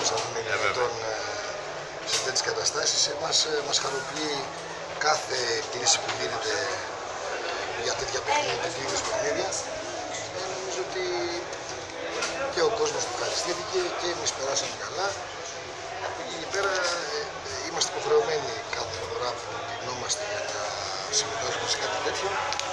να είναι δυνατόν σε τέτοιες καταστάσεις. Μας χαροποιεί κάθε κίνηση που γίνεται για τέτοια παιχνίδια, τέτοιου είδους παιχνίδια. Νομίζω ότι και ο κόσμος του ευχαριστήθηκε και εμείς περάσαμε καλά. Εκεί πέρα είμαστε υποχρεωμένοι κάθε φορά που γινόμαστε για να συμμετάσχουμε σε κάτι τέτοιο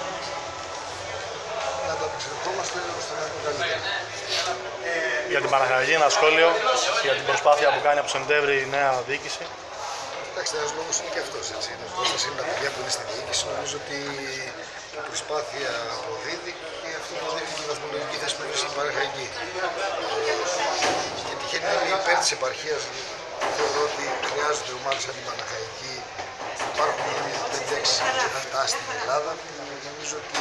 να ανταπεξερχόμαστε ώστε να είναι καλύτερα. Για την Παναχαϊκή ένα σχόλιο για την προσπάθεια που κάνει από Σεπτέμβρη η νέα διοίκηση. Εντάξει, ένας λόγος είναι και αυτός, έτσι. Ένας είναι τα παιδιά που είναι στη διοίκηση. Νομίζω ότι η προσπάθεια αποδίδει και αυτό αποδείχνει και η βαθμολογική θέση που έχει στην Παναχαϊκή. Και τυχαίνει να είναι υπέρ της επαρχίας. Θεωρώ ότι χρειάζονται ομάδες σαν την Παναχαϊκή. Υπάρχουν 5-6 δυνατά στην Ελλάδα που νομίζω ότι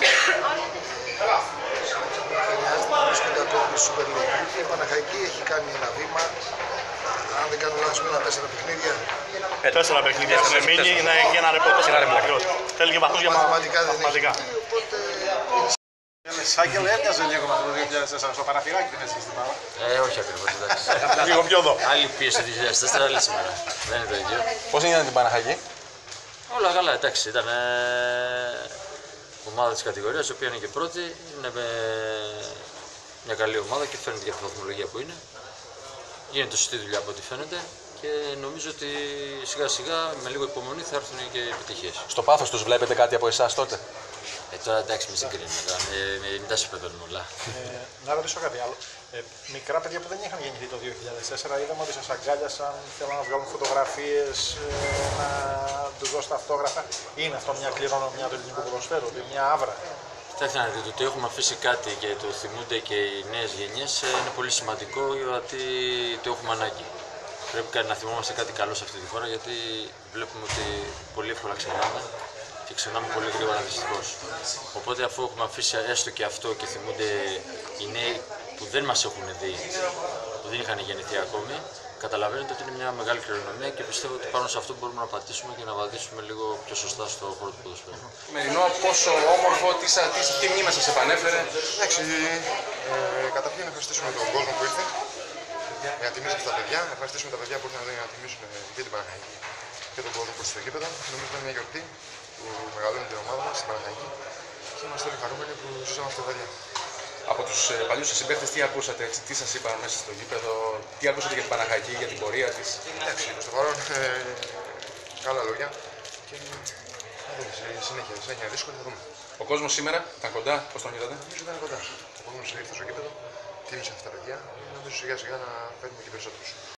χρειάζεται να βρίσκονται ακόμη στη Super League. Η Παναχαϊκή έχει κάνει ένα βήμα. Αν δεν κάνω λάθος, μήνα 4 παιχνίδια. 4 παιχνίδια έχουν μείνει, είναι και ένα ρεπό 4 ρεπό. Θέλει και βαθμούς για μαθηματικά. Σάκελ, έμοιαζε λίγο με το 2004 στο Παναθηναϊκό τη θέση στην Πάλα. Όχι ακριβώς, εντάξει. Λίγο πιο εδώ. Άλλη πίεση το 2004, άλλη σήμερα. Δεν είναι το ίδιο. Πώς έγινε την Παναχαϊκή? Όλα καλά, εντάξει. Ήταν ομάδα της κατηγορίας, η οποία είναι και πρώτη. Είναι μια καλή ομάδα και φαίνεται για τη βαθμολογία που είναι. Γίνεται σωστή δουλειά από ό,τι φαίνεται και νομίζω ότι σιγά σιγά με λίγο υπομονή θα έρθουν και οι επιτυχίες. Στο πάθος τους βλέπετε κάτι από εσάς τότε? Τώρα εντάξει, μη συγκρίνουμε, μην τα συμπεδώνουμε όλα. Να ρωτήσω κάτι άλλο. Μικρά παιδιά που δεν είχαν γεννηθεί το 2004, είδαμε ότι σας αγκάλιασαν, θέλουν να βγάλουν φωτογραφίες, να τους δώσετε αυτόγραφα. Είναι αυτό μια κληρονομιά του ελληνικού ποδοσφαίρου, μια άβρα? Κοιτάξτε να δείτε, το ότι έχουμε αφήσει κάτι και το θυμούνται και οι νέες γενιές είναι πολύ σημαντικό γιατί το έχουμε ανάγκη. Πρέπει να θυμόμαστε κάτι καλό σε αυτή τη χώρα γιατί βλέπουμε ότι πολύ εύκολα ξεχνάμε και ξεχνάμε πολύ γρήγορα δυστυχώς. Οπότε αφού έχουμε αφήσει έστω και αυτό και θυμούνται οι νέοι που δεν μας έχουν δει, που δεν είχαν γεννηθεί ακόμη, καταλαβαίνετε ότι είναι μια μεγάλη κληρονομιά και πιστεύω ότι πάνω σε αυτό μπορούμε να πατήσουμε και να βαδίσουμε λίγο πιο σωστά στο χώρο του ποδοσφαίρου. Μερινό, πόσο όμορφο, τι μνήμα σας επανέφερε? Εντάξει, καταρχήν να ευχαριστήσουμε τον κόσμο που ήρθε για να τιμήσει αυτά τα παιδιά. Να ευχαριστήσουμε τα παιδιά που ήρθαν να τιμήσουν και την Παναχαϊκή και τον κόσμο προς το γήπεδο. Νομίζω ότι είναι μια γιορτή που μεγαλώνει την ομάδα μας στην Παναχαϊκή και είμαστε όλοι χαρούμενοι που ζήσαμε αυτά τα παιδιά. Από τους παλιούς σας συμπαίκτες τι ακούσατε, τι σας είπαν μέσα στο γήπεδο, τι ακούσατε για την Παναχαϊκή, για την πορεία της? Εντάξει, προς το παρόν καλά λόγια και συνέχεια δύσκολη, θα δούμε. Ο κόσμος σήμερα ήταν κοντά, πώς τον είδατε? Νομίζω ήταν κοντά. Ο κόσμος ήρθε στο γήπεδο, τίμησε αυτά τα παιδιά. Νομίζω σιγά σιγά να φέρνουμε και περισσότερους.